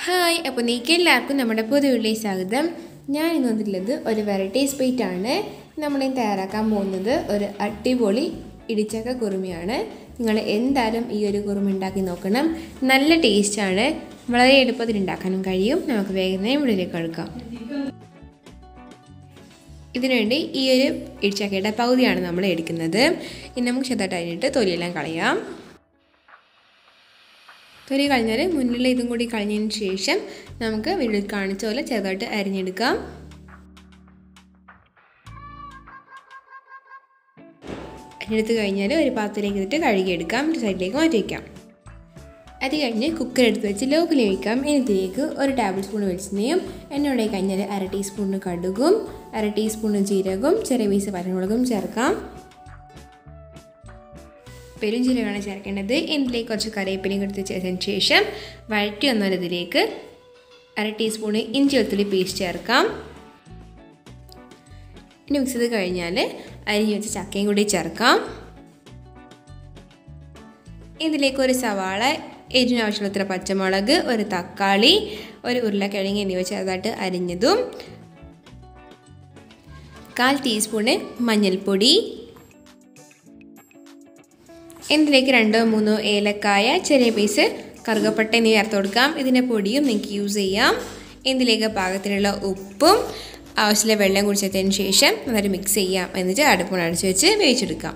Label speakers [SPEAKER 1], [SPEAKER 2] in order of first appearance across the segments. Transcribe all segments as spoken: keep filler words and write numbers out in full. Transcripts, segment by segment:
[SPEAKER 1] Hi, അപ്പോൾ നിങ്ങൾക്ക് എല്ലാവർക്കും നമ്മുടെ പുതിയ വീഡിയോയിലേക്ക് സ്വാഗതം. ഞാൻ ഇന്ന് വന്നിട്ടുള്ളത് ഒരു വെറൈറ്റി സ്വീറ്റ് ആണ്. നമ്മളിന്ന് തയ്യാറാക്കാൻ പോകുന്നത് ഒരു അടിപൊളി ഇടിച്ചക്ക കുറുമയാണ്. നിങ്ങൾ എന്തായാലും ഈ ഒരു കുറുമ ഉണ്ടാക്കി നോക്കണം. നല്ല ടേസ്റ്റാണ്, വളരെ എളുപ്പത്തിൽ ഉണ്ടാക്കാനും കഴിയും. നമുക്ക് വേഗം വീഡിയോയിലേക്ക് എടുക്കാം. ഇതിനുവേണ്ടി ഈ ഒരു ഇടിച്ചക്കയുടെ പകുതിയാണ് നമ്മൾ എടുക്കുന്നത്. ഇനി നമുക്ക് ചെറുതായിട്ട് അരിഞ്ഞിട്ട് തൊലിയെല്ലാം കളയാം. തൊലി കളഞ്ഞാൽ മുന്നിൽ ഇതും കൂടി കളഞ്ഞതിന് ശേഷം നമുക്ക് വീട്ടിൽ കാണിച്ച പോലെ ചെറുതായിട്ട് അരിഞ്ഞെടുക്കാം. അരിഞ്ഞെടുത്ത് കഴിഞ്ഞാൽ ഒരു പാത്രത്തിലേക്ക് ഇട്ടിട്ട് കഴുകിയെടുക്കാം. ഒരു സൈഡിലേക്ക് മാറ്റി വയ്ക്കാം. അത് കഴിഞ്ഞ് കുക്കർ എടുത്ത് വെച്ച് ലോ ഫ്ലെയിമിൽ വയ്ക്കാം. ഇതിലേക്ക് ഒരു ടേബിൾ സ്പൂൺ വെളിച്ചെണ്ണയും എണ്ണ കഴിഞ്ഞാൽ അര ടീസ്പൂണ് കടുകും അര ടീസ്പൂണ് ജീരകവും ചെറിയ പീസ് പച്ചമുളകും ചേർക്കാം. പെരുംജീരകമാണ് ചേർക്കേണ്ടത്. ഇതിലേക്ക് കുറച്ച് കറിവേപ്പിലയും എടുത്ത് ചേർത്തതിന് ശേഷം വഴറ്റി വന്നാൽ ഇതിലേക്ക് അര ടീസ്പൂണ് ഇഞ്ചി വെളുത്തുള്ളി പേസ്റ്റ് ചേർക്കാം. ഇനി മിക്സ് ചെയ്ത് കഴിഞ്ഞാൽ അരിഞ്ഞ് വെച്ച് ചക്കയും കൂടി ചേർക്കാം. ഇതിലേക്ക് ഒരു സവാള, എരിവിന് ആവശ്യമുള്ള പച്ചമുളക്, ഒരു തക്കാളി, ഒരു ഉരുളക്കിഴങ്ങ് എന്നിവ ചെറുതായിട്ട് അരിഞ്ഞതും, കാൽ ടീസ്പൂണ് മഞ്ഞൾപ്പൊടി, ഇതിലേക്ക് രണ്ടോ മൂന്നോ ഏലക്കായ, ചെറിയ പീസ് കറുകപ്പട്ട എന്നിവ ചേർത്ത് കൊടുക്കാം. ഇതിൻ്റെ പൊടിയും നിങ്ങൾക്ക് യൂസ് ചെയ്യാം. ഇതിലേക്ക് പാകത്തിനുള്ള ഉപ്പും ആവശ്യമുള്ള വെള്ളം കുടിച്ചതിന് ശേഷം നന്നായിട്ട് മിക്സ് ചെയ്യാം. എന്നിട്ട് അടുപ്പിൽ അടച്ച് വെച്ച് വേവിച്ചെടുക്കാം.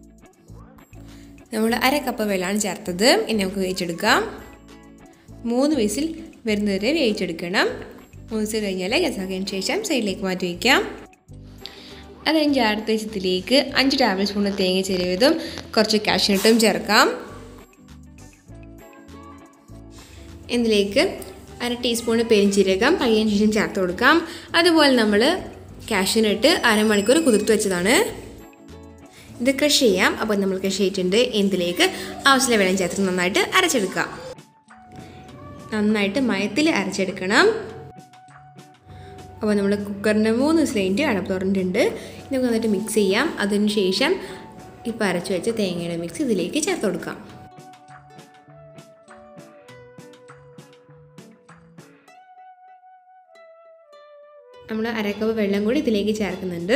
[SPEAKER 1] നമ്മൾ അര കപ്പ് വെള്ളമാണ് ചേർത്തത്. ഇനി നമുക്ക് വേവിച്ചെടുക്കാം. മൂന്ന് വിസിൽ വരുന്നവരെ വേവിച്ചെടുക്കണം. മൂന്ന് വിസിൽ കഴിഞ്ഞാൽ ഗ്യാസാക്കിയതിന് ശേഷം സൈഡിലേക്ക് മാറ്റി വയ്ക്കാം. അത് കഴിഞ്ഞ് അടുത്ത വെച്ചതിലേക്ക് അഞ്ച് ടേബിൾ സ്പൂൺ തേങ്ങ ചെരുവതും കുറച്ച് കാഷ്യൂനട്ടും ചേർക്കാം. ഇതിലേക്ക് അര ടീസ്പൂൺ പെരുംജീരകം പയ്യതിന് ശേഷം ചേർത്ത് കൊടുക്കാം. അതുപോലെ നമ്മൾ കാഷ്യൂനട്ട് അരമണിക്കൂർ കുതിർത്ത് വെച്ചതാണ്. ഇത് ക്രഷ് ചെയ്യാം. അപ്പോൾ നമ്മൾ ക്രഷ് ചെയ്തിട്ടുണ്ട്. ഇതിലേക്ക് ആവശ്യമുള്ള വെള്ളം ചേർത്ത് നന്നായിട്ട് അരച്ചെടുക്കാം. നന്നായിട്ട് മയത്തിൽ അരച്ചെടുക്കണം. അപ്പോൾ നമ്മൾ കുക്കറിൻ്റെ മൂന്ന് വിസിലിൻ്റെ അടപ്പ് തുറന്നിട്ടുണ്ട്. നമുക്ക് നന്നായിട്ട് മിക്സ് ചെയ്യാം. അതിന് ശേഷം ഇപ്പോൾ അരച്ച് വെച്ച തേങ്ങയുടെ മിക്സ് ഇതിലേക്ക് ചേർത്ത് കൊടുക്കാം. നമ്മൾ അരക്കപ്പ് വെള്ളം കൂടി ഇതിലേക്ക് ചേർക്കുന്നുണ്ട്.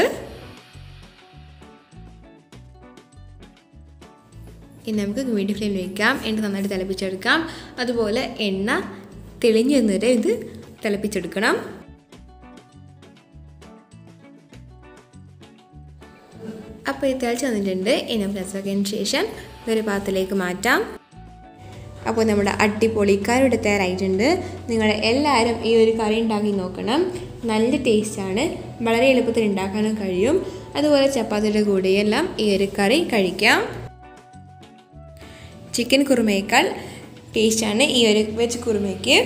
[SPEAKER 1] ഇനി നമുക്ക് മീഡിയം ഫ്ലെയിമിൽ വയ്ക്കാം. എണ്ണ നന്നായിട്ട് തിളപ്പിച്ചെടുക്കാം. അതുപോലെ എണ്ണ തെളിഞ്ഞു വന്നവരെ ഇത് തിളപ്പിച്ചെടുക്കണം. അപ്പോൾ ഇത് തിളച്ച് വന്നിട്ടുണ്ട്. ഇനി നമുക്ക് രസമാക്കിയതിന് ശേഷം ഒരു പാത്രത്തിലേക്ക് മാറ്റാം. അപ്പോൾ നമ്മുടെ അടിപൊളി കറി ഇവിടെ തയ്യാറായിട്ടുണ്ട്. നിങ്ങൾ എല്ലാവരും ഈ ഒരു കറി ഉണ്ടാക്കി നോക്കണം. നല്ല ടേസ്റ്റാണ്, വളരെ എളുപ്പത്തിൽ ഉണ്ടാക്കാനും കഴിയും. അതുപോലെ ചപ്പാത്തിയുടെ കൂടെയെല്ലാം ഈ ഒരു കറി കഴിക്കാം. ചിക്കൻ കുറുമയേക്കാൾ ടേസ്റ്റാണ് ഈ ഒരു വെജ് കുറുമയ്ക്ക്.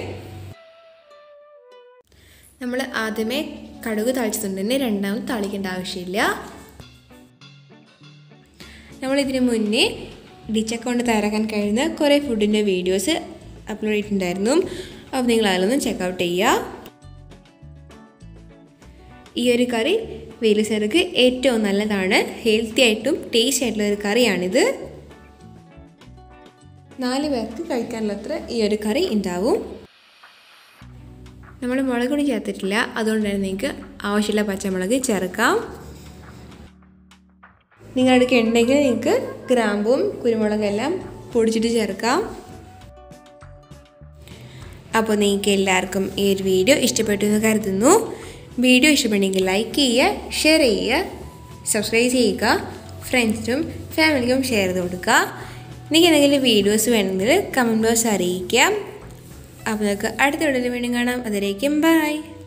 [SPEAKER 1] നമ്മൾ ആദ്യമേ കടുക് താളിച്ചിട്ടുണ്ടെങ്കിൽ രണ്ടാമത് താളിക്കേണ്ട ആവശ്യമില്ല. നമ്മളിതിന് മുന്നേ ഇടിച്ചക്ക കൊണ്ട് തയ്യാറാക്കാൻ കഴിയുന്ന കുറേ ഫുഡിൻ്റെ വീഡിയോസ് അപ്ലോഡ് ചെയ്തിട്ടുണ്ടായിരുന്നു. അപ്പോൾ നിങ്ങൾ അതിലൊന്ന് ചെക്കൗട്ട് ചെയ്യുക. ഈ ഒരു കറി വെയിലസർക്ക് ഏറ്റവും നല്ലതാണ്. ഹെൽത്തി ആയിട്ടും ടേസ്റ്റി ആയിട്ടുള്ള ഒരു കറിയാണിത്. നാല് പേർക്ക് കഴിക്കാനുള്ളത്ര ഈ ഒരു കറി ഉണ്ടാവും. നമ്മൾ മുളക് പൊടി ചേർത്തിട്ടില്ല, അതുകൊണ്ട് തന്നെ നിങ്ങൾക്ക് ആവശ്യമുള്ള പച്ചമുളക് ചേർക്കാം. നിങ്ങളുടെ ഉണ്ടെങ്കിൽ നിങ്ങൾക്ക് ഗ്രാമ്പും കുരുമുളകെല്ലാം പൊടിച്ചിട്ട് ചേർക്കാം. അപ്പോൾ നിങ്ങൾക്ക് എല്ലാവർക്കും ഈ ഒരു വീഡിയോ ഇഷ്ടപ്പെട്ടു എന്ന് കരുതുന്നു. വീഡിയോ ഇഷ്ടപ്പെട്ടെങ്കിൽ ലൈക്ക് ചെയ്യുക, ഷെയർ ചെയ്യുക, സബ്സ്ക്രൈബ് ചെയ്യുക, ഫ്രണ്ട്സിനും ഫാമിലിക്കും ഷെയർ ചെയ്ത് കൊടുക്കുക. നിങ്ങൾക്ക് എന്തെങ്കിലും വീഡിയോസ് വേണമെങ്കിൽ കമൻറ്റ് ബോക്സ് അറിയിക്കാം. അപ്പോൾ നമുക്ക് അടുത്ത വീഡിയോയിൽ വീണ്ടും കാണാം. അതിലേക്കും ബൈ.